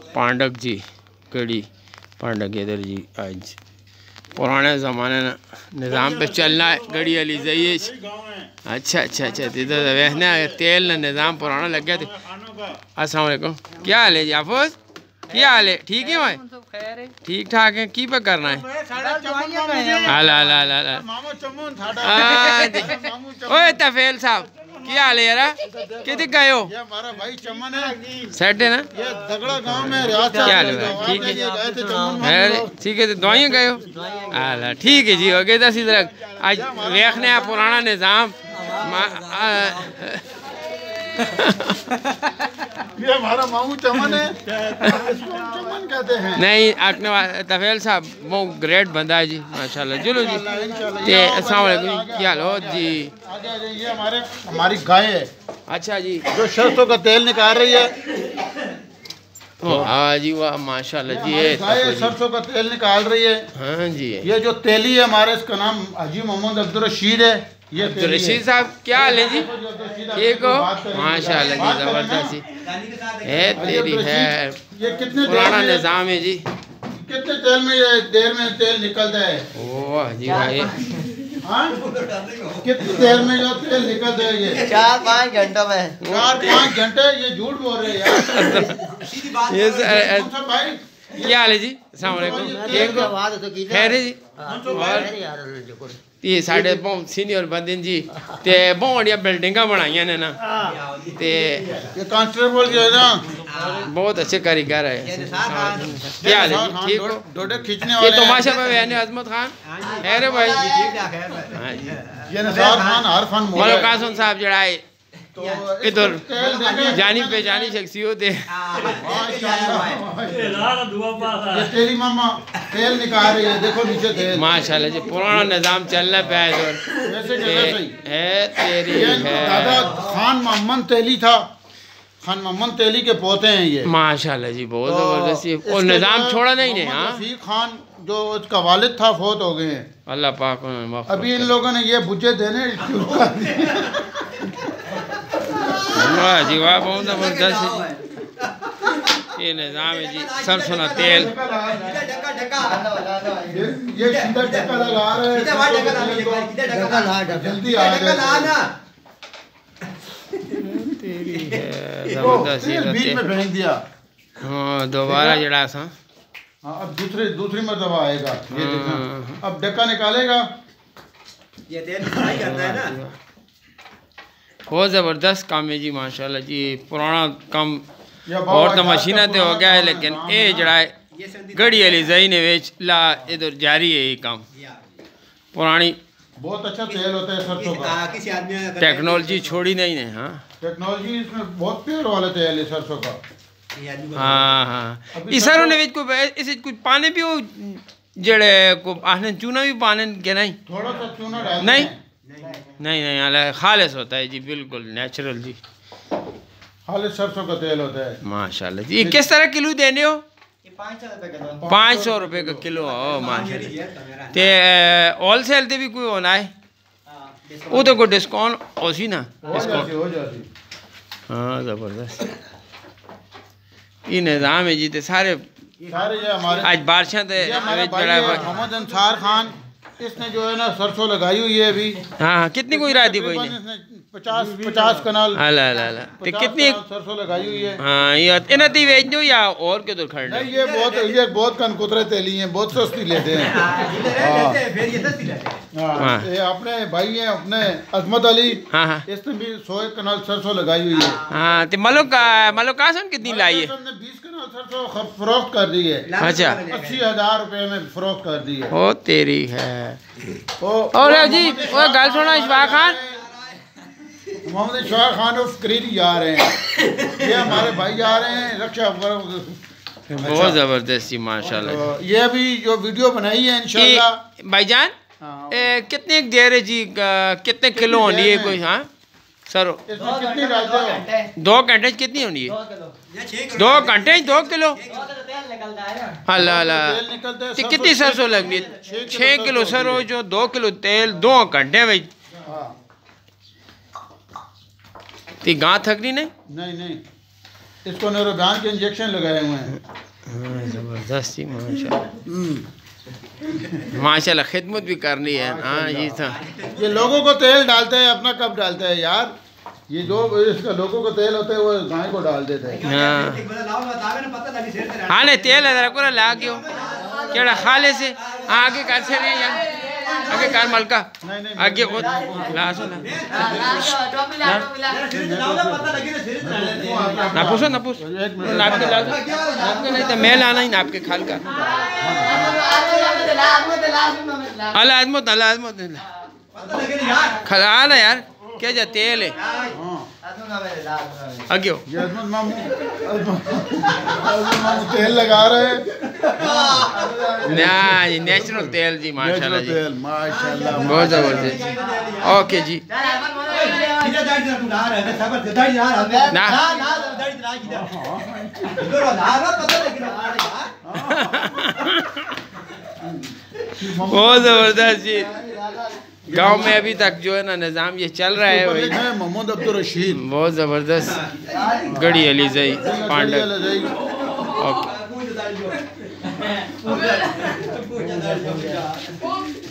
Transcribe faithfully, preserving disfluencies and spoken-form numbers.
पांडक जी कड़ी पांडक इधर जी आज पुराने ज़माने ना निज़ाम पे चलना है गड़ी अली जाइए। अच्छा अच्छा अच्छा इधर वहना तेल ना निज़ाम पुराना लग गया। अस्सलाम वालेकुम, क्या हाल है जी आफूस, क्या हाल है? ठीक है भाई, ठीक ठाक है। की पे करना है? अला अला अला अला ओए तफेल साहब क्या हाल है यार, कितने गए हो? ये हमारा भाई चमन है, सेट है ना, ये दगड़ा गांव में रियासत। क्या हाल है? ठीक है ठीक है, तो दवाइयाँ गए हो? अला ठीक है जी, हो गए दस इधर आज देखने हैं पुराना निज़ाम। ये हमारा मामू चमन है, चमन कहते हैं। नहीं आपने तफेल साहब वो ग्रेट बंदा है जी माशाल्लाह। चलो जी, अस्सलाम वालेकुम, क्या हाल हो जी? ये हमारे हमारी गाय है। अच्छा जी, जो सरसों का तेल निकाल रही है। हाँ जी वाह माशाल्लाह जी, ये गाय सरसों का तेल निकाल रही है। हाँ जी, ये जो तेली है हमारे, इसका नाम हाजी मोहम्मद अब्दुल रशीद है। ये रशीद साहब क्या हाल है जी? ठीक हो? माशाल्लाह जी, जबरदस्त है तेरी है। ये कितने पुराना निज़ाम है जी। कितने तेल में ये देर में तेल निकलता है? वाह जी वाह, कितनी देर में जो तेल निकलता है? ये चार पाँच घंटों में। चार पाँच घंटे? ये झूठ बोल रहे हैं यार। ये क्या हाल है जी? अस्सलाम वालेकुम, ठीक हो? खैर है जी। ये साढ़े बहुत सीनियर बंदे जी ते बहुत बढ़िया बिल्डिंगा बनाई ने ना, ते ये कांस्टेबल जो है ना बहुत अच्छे कारीगर है। क्या हाल है जी? ठीक हो? डोडे खींचने ये वाले तो माशा भाई यानी अजमत खान है रे भाई। ये नसार खान हर फन मलो कासम साहब जड़ा है इधर जानी पहचानी शख्सियत है। तेरी मामा तेल निकाल रही है, देखो नीचे तेल। माशाल्लाह जी, पुराना निज़ाम चलना पे इधर है तेरी है। दादा खान मोहम्मद तेली था, खान मोहम्मद तेली के पोते हैं ये। माशाल्लाह जी, बहुत जबरदस्त। और निज़ाम छोड़ा नहीं ने। हाँ, रफीक खान जो उसका वालिद था फौत हो गए हैं, अल्लाह पाक। अभी इन लोगों ने ये बुझे देने वाह जी वाह, बहुत जबरदस्त ये निज़ाम है जी। सरसों का तेल ये सीधा टक्का लगा रहे हैं, जल्दी आ जाए। तेरी है जबरदस्त ये बीच में फेंक दिया। हाँ दोबारा जड़ा सा। हाँ अब दूसरी दूसरी मरतबा आएगा। ये देखना, अब डक्का निकालेगा। ये तेल फ्राई करता है ना। बहुत ज़बरदस्त काम है जी माशाल्लाह जी। पुराना काम और तो मशीना तो हो गया है, लेकिन ये जड़ा है गड़ी वाली जई ने वेच ला इधर जारी है ये काम। पुरानी बहुत अच्छा तेल होता है सरसों का, टेक्नोलॉजी छोड़ी नहीं ने। हाँ टेक्नोलॉजी इसमें बहुत प्योर वाला तेल है सरसों का। हाँ हाँ, इस सरों ने वेच को इस कुछ पाने भी हो जड़े को आने चूना भी पाने के नहीं, थोड़ा सा चूना डाल नहीं नहीं नहीं अल्लाह खालिस होता है जी, बिल्कुल नेचुरल जी। खालिस सरसों का तेल होता है माशाल्लाह जी। किस तरह किलो देने हो? पाँच सौ रुपये का किलो हो माशाल्लाह। ते होल सेल ते भी कोई होना है वो तो कोई डिस्काउंट हो सी ना? डिस्काउंट हो जाती। हाँ ज़बरदस्त ये निज़ाम है जी। ते सारे सारे ये हमारे आज बारिशें थे। मोहम्मद अंसार खान, इसने जो है ना सरसों लगाई हुई है अभी। हाँ कितनी कोई रात दी भाई ने? पचास पचास कनाल। अला अला अला ते कितनी सरसों लगाई हुई है। हाँ ये इन्हें ती बेच दो या और के तो खरीद? नहीं ये बहुत ये बहुत कनकुतरे तेली हैं, बहुत सस्ती लेते हैं। हाँ ये अपने भाई हैं अपने अजमत अली। हाँ हाँ इसने भी सौ कनाल सरसों लगाई हुई है। हाँ ते मलो का मलो कासन कितनी लाई है? बीस कनाल सरसों फरोख्त कर दी है। अच्छा अस्सी हजार रुपए में फरोख्त कर दी है। ओ तेरी है। और जी वो गल सुनो इशफाक खान, मोहम्मद इशफाक खान उस करीरी जा रहे हैं, ये हमारे भाई जा रहे हैं रक्षा। बहुत ज़बरदस्त जी माशाल्लाह। तो ये अभी जो वीडियो बनाई है इंशाल्लाह भाईजान कितने देर है जी, कितने किलो होनी है कोई? हाँ सर कितनी डालते हो? दो घंटे कितनी होनी है? दो घंटे दो किलो? अल्लाह अल्लाह कितनी सरसों लगनी है? छः किलो सरसों जो दो किलो तेल दो घंटे में ती गां थकनी नहीं? नहीं नहीं इसको न्यूरोबियान के इंजेक्शन लगाए हुए हैं। हाँ ज़बरदस्त ही माशाल्लाह माशाल्लाह, खिदमत भी करनी है। हाँ ये था, ये लोगों को तेल डालते हैं, अपना कब डालते हैं यार, ये जो इसका लोगों को तेल होता है वो गाय को डाल देते हैं। हाँ हाँ नहीं तेल है जरा ला गयो केड़ा खाले से आगे कर से नहीं यार, आगे कार मलका आगे वो लासो ना ना पूछो ना पूछ नाप के लासो, नाप के नहीं तो मैं लाना ही नाप के खाल का अल आजमत अल आजमत खला ना यार क्या जा तेल है आगे ये अजमत मामू अजमत मामू तेल लगा रहे हैं ना, ये नेचुरल तेल जी माशाल्लाह जी, तेल माशाल्लाह बहुत ज़बरदस्त। ओके जी ना बहुत ज़बरदस्त जी। गांव में अभी तक जो है ना निज़ाम ये चल रहा है वही मोहम्मद अब्दुल रशीद, बहुत ज़बरदस्त गढ़ी अलीज़ई पांडा। ओके